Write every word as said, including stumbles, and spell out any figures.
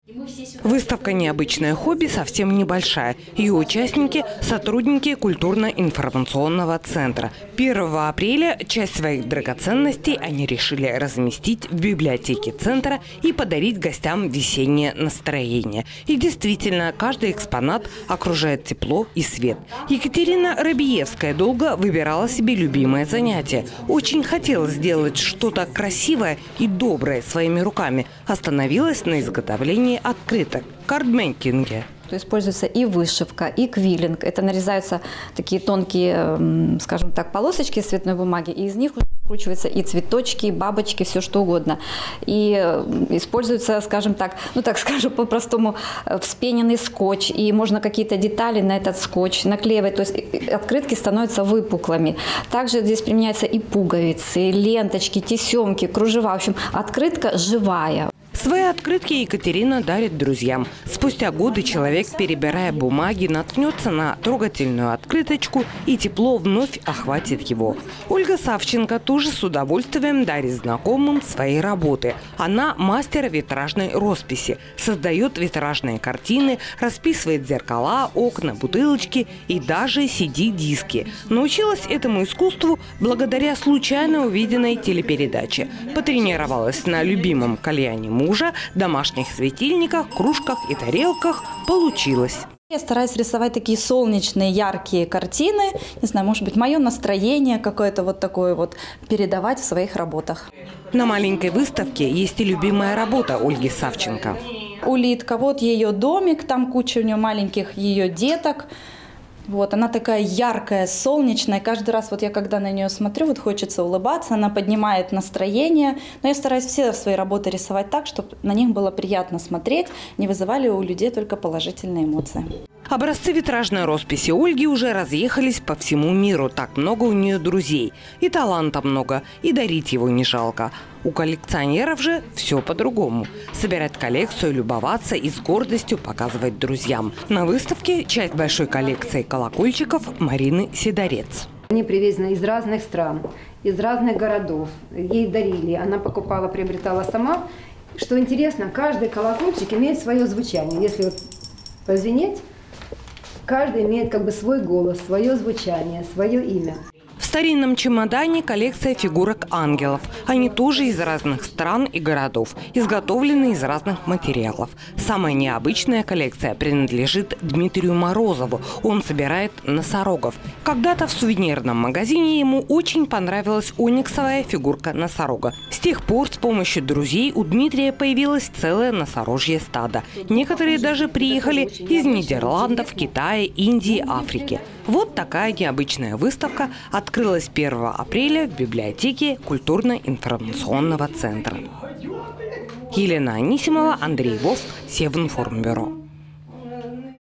Выставка «Необычное хобби» совсем небольшая. Ее участники – сотрудники культурно-информационного центра. первого апреля часть своих драгоценностей они решили разместить в библиотеке центра и подарить гостям весеннее настроение. И действительно, каждый экспонат окружает тепло и свет. Екатерина Рабиевская долго выбирала себе любимое занятие. Очень хотела сделать что-то красивое и доброе своими руками. Остановилась на изготовлении открыток, кардмейкинге. Используется и вышивка, и квиллинг. Это нарезаются такие тонкие, скажем так, полосочки из цветной бумаги, и из них вкручиваются и цветочки, и бабочки, все что угодно. И используется, скажем так, ну так скажу по-простому, вспененный скотч, и можно какие-то детали на этот скотч наклеивать, то есть открытки становятся выпуклыми. Также здесь применяются и пуговицы, и ленточки, тесемки, кружева. В общем, открытка живая. Свои открытки Екатерина дарит друзьям. Спустя годы человек, перебирая бумаги, наткнется на трогательную открыточку, и тепло вновь охватит его. Ольга Савченко тоже с удовольствием дарит знакомым свои работы. Она мастер витражной росписи, создает витражные картины, расписывает зеркала, окна, бутылочки и даже си ди-диски. Научилась этому искусству благодаря случайно увиденной телепередаче. Потренировалась на любимом кальяне мужа, домашних светильниках, кружках и тарелках. Получилось. Я стараюсь рисовать такие солнечные, яркие картины. Не знаю, может быть, мое настроение какое-то вот такое вот передавать в своих работах. На маленькой выставке есть и любимая работа Ольги Савченко. Улитка, вот ее домик, там куча у нее маленьких ее деток. Вот, она такая яркая, солнечная. Каждый раз, вот я когда на нее смотрю, вот хочется улыбаться, она поднимает настроение. Но я стараюсь все свои работы рисовать так, чтобы на них было приятно смотреть, не вызывали у людей только положительные эмоции. Образцы витражной росписи Ольги уже разъехались по всему миру. Так много у нее друзей. И таланта много, и дарить его не жалко. У коллекционеров же все по-другому. Собирать коллекцию, любоваться и с гордостью показывать друзьям. На выставке часть большой коллекции колокольчиков Марины Сидорец. Они привезены из разных стран, из разных городов. Ей дарили, она покупала, приобретала сама. Что интересно, каждый колокольчик имеет свое звучание. Если вот позвенеть, каждый имеет как бы свой голос, свое звучание, свое имя. В старинном чемодане коллекция фигурок ангелов. Они тоже из разных стран и городов, изготовлены из разных материалов. Самая необычная коллекция принадлежит Дмитрию Морозову. Он собирает носорогов. Когда-то в сувенирном магазине ему очень понравилась ониксовая фигурка носорога. С тех пор с помощью друзей у Дмитрия появилось целое носорожье стадо. Некоторые даже приехали из Нидерландов, Китая, Индии, Африки. Вот такая необычная выставка открылась первого апреля в библиотеке культурно-информационного центра. Елена Анисимова, Андрей Вовк, Севинформбюро.